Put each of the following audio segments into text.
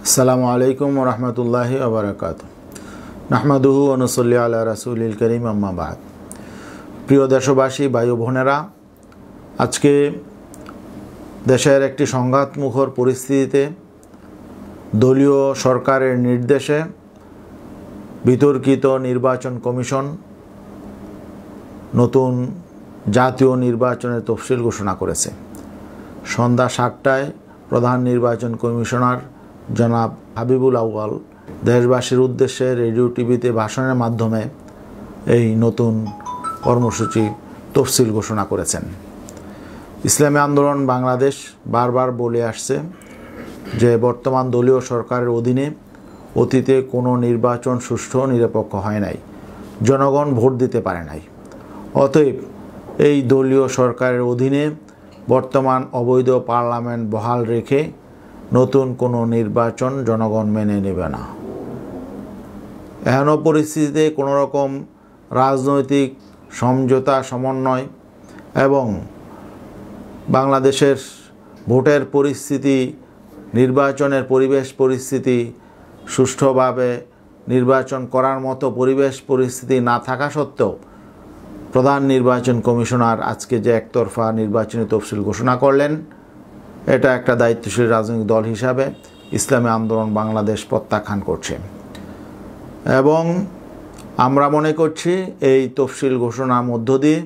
আসসালামু আলাইকুম ওয়া রাহমাতুল্লাহি ওয়া বারাকাতুহু। নাহমাদুহু ওয়া নুসাল্লি আলা রাসূলিল কারীম, আম্মা বাদ। প্রিয় দেশবাসী, ভাই ও বোনেরা, আজকে দেশের একটি সংঘাতমুখর পরিস্থিতিতে দলীয় সরকারের নির্দেশে বিতর্কিত নির্বাচন কমিশন নতুন জাতীয় নির্বাচনের তফসিল ঘোষণা করেছে। সন্ধ্যা ৭টায় প্রধান নির্বাচন কমিশনার জনাব হাবিবুল আউয়াল দেশবাসীর উদ্দেশ্যে রেডিও টিভিতে ভাষণের মাধ্যমে এই নতুন কর্মসূচি তফসিল ঘোষণা করেছেন। ইসলামী আন্দোলন বাংলাদেশ বারবার বলে আসছে যে বর্তমান দলীয় সরকারের অধীনে অতীতে কোনো নির্বাচন সুষ্ঠু নিরপেক্ষ হয় নাই, জনগণ ভোট দিতে পারে নাই। অতএব এই দলীয় সরকারের অধীনে বর্তমান অবৈধ পার্লামেন্ট বহাল রেখে নতুন কোনো নির্বাচন জনগণ মেনে নেবে না। এহেন পরিস্থিতিতে কোনো রকম রাজনৈতিক সমঝোতা, সমন্বয় এবং বাংলাদেশের ভোটের পরিস্থিতি, নির্বাচনের পরিবেশ পরিস্থিতি সুষ্ঠুভাবে নির্বাচন করার মতো পরিবেশ পরিস্থিতি না থাকা সত্ত্বেও প্রধান নির্বাচন কমিশনার আজকে যে একতরফা নির্বাচনী তফসিল ঘোষণা করলেন, এটা একটা দায়িত্বশীল রাজনৈতিক দল হিসাবে ইসলামী আন্দোলন বাংলাদেশ প্রত্যাখ্যান করছে এবং আমরা মনে করছি এই তফসিল ঘোষণার মধ্য দিয়ে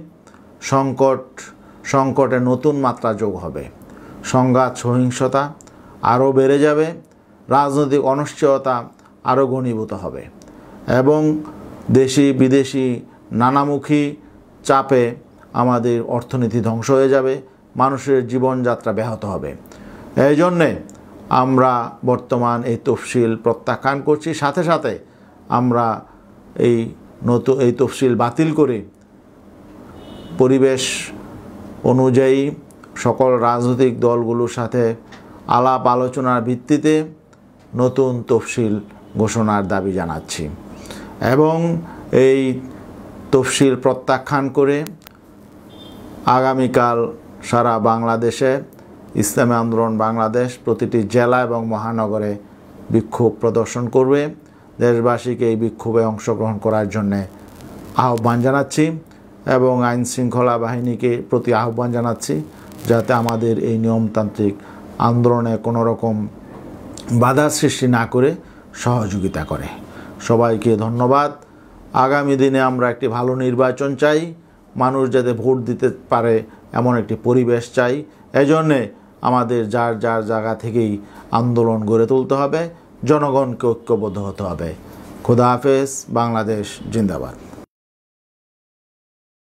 সংকটে নতুন মাত্রা যোগ হবে, সংঘাত সহিংসতা আরও বেড়ে যাবে, রাজনৈতিক অনিশ্চয়তা আরও ঘনীভূত হবে এবং দেশি বিদেশি নানামুখী চাপে আমাদের অর্থনীতি ধ্বংস হয়ে যাবে, মানুষের জীবনযাত্রা ব্যাহত হবে। এই জন্যে আমরা বর্তমান এই তফসিল প্রত্যাখ্যান করছি। সাথে সাথে আমরা এই তফসিল বাতিল করে পরিবেশ অনুযায়ী সকল রাজনৈতিক দলগুলোর সাথে আলাপ আলোচনার ভিত্তিতে নতুন তফসিল ঘোষণার দাবি জানাচ্ছি এবং এই তফসিল প্রত্যাখ্যান করে আগামীকাল সারা বাংলাদেশে ইসলামী আন্দোলন বাংলাদেশ প্রতিটি জেলা এবং মহানগরে বিক্ষোভ প্রদর্শন করবে। দেশবাসীকে এই বিক্ষোভে অংশগ্রহণ করার জন্যে আহ্বান জানাচ্ছি এবং আইন শৃঙ্খলা বাহিনীকে প্রতি আহ্বান জানাচ্ছি যাতে আমাদের এই নিয়মতান্ত্রিক আন্দোলনে কোনো রকম বাধা সৃষ্টি না করে সহযোগিতা করে। সবাইকে ধন্যবাদ। আগামী দিনে আমরা একটি ভালো নির্বাচন চাই, মানুষ যাতে ভোট দিতে পারে এমন একটি পরিবেশ চাই। এজন্যে আমাদের যার যার জায়গা থেকেই আন্দোলন গড়ে তুলতে হবে, জনগণকে ঐক্যবদ্ধ হতে হবে। খোদা হাফেজ। বাংলাদেশ জিন্দাবাদ।